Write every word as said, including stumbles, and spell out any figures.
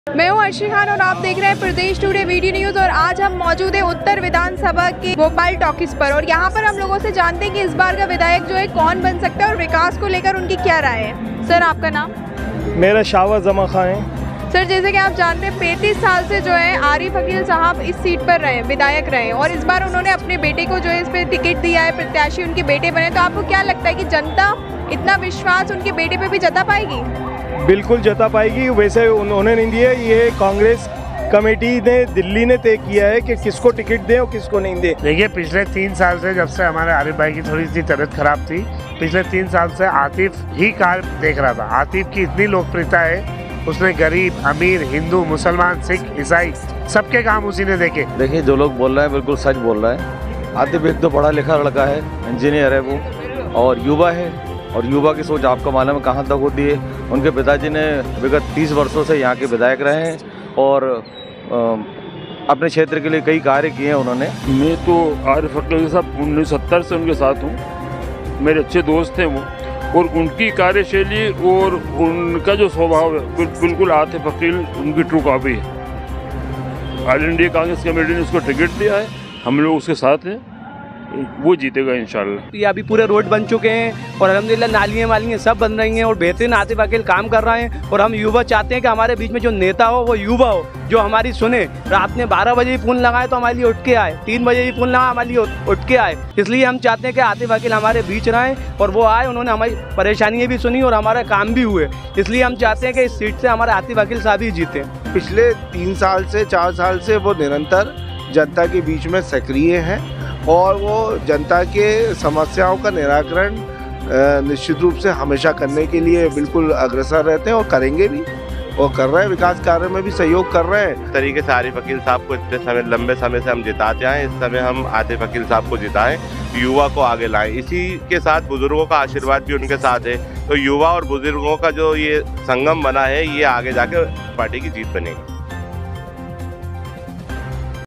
मैं हूं अर्शी खान और आप देख रहे हैं प्रदेश टुडे वीडियो न्यूज। और आज हम मौजूद है उत्तर विधानसभा की भोपाल टॉकीज पर और यहां पर हम लोगों से जानते हैं कि इस बार का विधायक जो है कौन बन सकता है और विकास को लेकर उनकी क्या राय है। सर, आपका नाम? मेरा शाहबाज जमा खां है। सर, जैसे कि आप जानते हैं पैंतीस साल से जो है आरिफ अकील साहब इस सीट पर रहे, विधायक रहे और इस बार उन्होंने अपने बेटे को जो है इस पर टिकट दिया है, प्रत्याशी उनके बेटे बने। तो आपको क्या लगता है कि जनता इतना विश्वास उनके बेटे पे भी जता पाएगी? बिल्कुल जता पाएगी। वैसे उन्होंने नहीं दिया, ये कांग्रेस कमेटी ने दिल्ली ने तय किया है कि किसको टिकट दें और किसको नहीं दें। देखिए, पिछले तीन साल से जब से हमारे आरिफ भाई की थोड़ी सी तबीयत खराब थी, पिछले तीन साल से आतिफ ही कार देख रहा था। आतिफ की इतनी लोकप्रियता है, उसने गरीब अमीर हिंदू मुसलमान सिख ईसाई सबके काम उसी ने देखे। देखिए, जो लोग बोल रहे हैं बिल्कुल सच बोल रहा है। आतिफ एक तो पढ़ा लिखा लड़का है, इंजीनियर है वो, और युवा है। और युवा की सोच आपको मालूम है कहाँ तक होती है। उनके पिताजी ने विगत तीस वर्षों से यहाँ के विधायक रहे हैं और अपने क्षेत्र के लिए कई कार्य किए हैं उन्होंने। मैं तो आरिफ अकील साहब उन्नीस सौ सत्तर से उनके साथ हूँ, मेरे अच्छे दोस्त हैं वो, और उनकी कार्यशैली और उनका जो स्वभाव है बिल्कुल आतिफ अकील उनकी ट्रू कॉपी है। ऑल इंडिया कांग्रेस कमेटी ने उसको टिकट दिया है, हम लोग उसके साथ हैं, वो जीतेगा इंशाल्लाह। ये अभी पूरे रोड बन चुके हैं और अल्हम्दुलिल्लाह नालियाँ वालियाँ सब बन रही हैं और बेहतरीन आतिफ अकील काम कर रहे हैं। और हम युवा चाहते हैं कि हमारे बीच में जो नेता हो वो युवा हो, जो हमारी सुने। रात में बारह बजे ही फोन लगाए तो हमारे लिए उठ के आए, तीन बजे ही फोन लगाए हमारे लिए उठ के आए। इसलिए हम चाहते हैं कि आतिफ अकील हमारे बीच रहें और वो आए, उन्होंने हमारी परेशानियाँ भी सुनी और हमारे काम भी हुए। इसलिए हम चाहते हैं कि इस सीट से हमारे आतिफ अकील साहब ही जीते। पिछले तीन साल से चार साल से वो निरंतर जनता के बीच में सक्रिय हैं और वो जनता के समस्याओं का निराकरण निश्चित रूप से हमेशा करने के लिए बिल्कुल अग्रसर रहते हैं और करेंगे भी, और कर रहे हैं। विकास कार्य में भी सहयोग कर रहे हैं। इस तरीके से आरिफ अकील साहब को इतने समय लंबे समय से हम जिताते आए, इस समय हम आतिफ अकील साहब को जिताएं, युवा को आगे लाएं। इसी के साथ बुजुर्गों का आशीर्वाद भी उनके साथ है, तो युवा और बुजुर्गों का जो ये संगम बना है, ये आगे जाके पार्टी की जीत बनेगी।